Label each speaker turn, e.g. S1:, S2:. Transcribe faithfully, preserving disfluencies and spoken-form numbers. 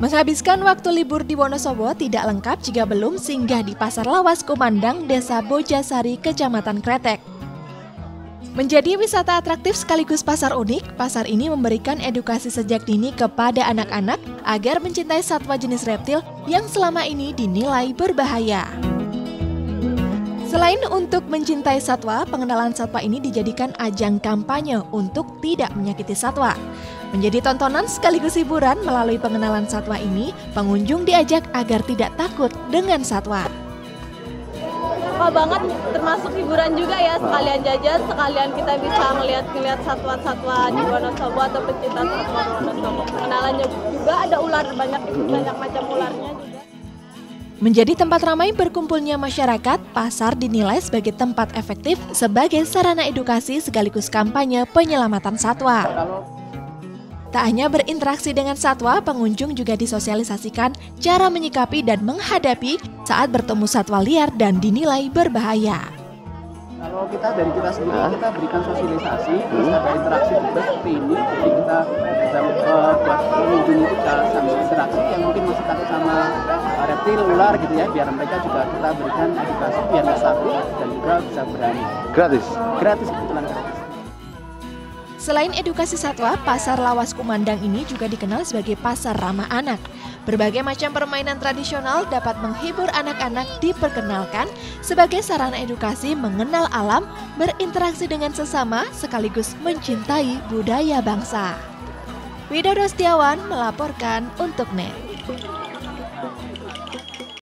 S1: Menghabiskan waktu libur di Wonosobo tidak lengkap jika belum singgah di Pasar Lawas Kumandang, Desa Bojasari, Kecamatan Kretek. Menjadi wisata atraktif sekaligus pasar unik, pasar ini memberikan edukasi sejak dini kepada anak-anak agar mencintai satwa jenis reptil yang selama ini dinilai berbahaya. Selain untuk mencintai satwa, pengenalan satwa ini dijadikan ajang kampanye untuk tidak menyakiti satwa. Menjadi tontonan sekaligus hiburan melalui pengenalan satwa ini, pengunjung diajak agar tidak takut dengan satwa.
S2: Suka banget, termasuk hiburan juga ya, sekalian jajan, sekalian kita bisa ngeliat-ngeliat satwa-satwa di Wonosobo atau pecinta satwa di Wonosobo. Pengenalannya juga ada ular, banyak banyak macam ularnya juga.
S1: Menjadi tempat ramai berkumpulnya masyarakat, pasar dinilai sebagai tempat efektif sebagai sarana edukasi sekaligus kampanye penyelamatan satwa. Tak hanya berinteraksi dengan satwa, pengunjung juga disosialisasikan cara menyikapi dan menghadapi saat bertemu satwa liar dan dinilai berbahaya.
S3: Kalau kita dari kita sendiri, nah. kita berikan sosialisasi, terus ada interaksi juga seperti ini. Jadi kita bisa uh, buat pengunjung itu bisa sambil interaksi yang mungkin masih takut sama uh, reptil, ular gitu ya. Biar mereka juga kita berikan edukasi biar nggak takut dan juga bisa berani.
S4: Gratis?
S3: Gratis, kebetulan gratis.
S1: Selain edukasi satwa, Pasar Lawas Kumandang ini juga dikenal sebagai pasar ramah anak. Berbagai macam permainan tradisional dapat menghibur anak-anak diperkenalkan sebagai sarana edukasi mengenal alam, berinteraksi dengan sesama, sekaligus mencintai budaya bangsa. Widodo Setiawan melaporkan untuk N E T.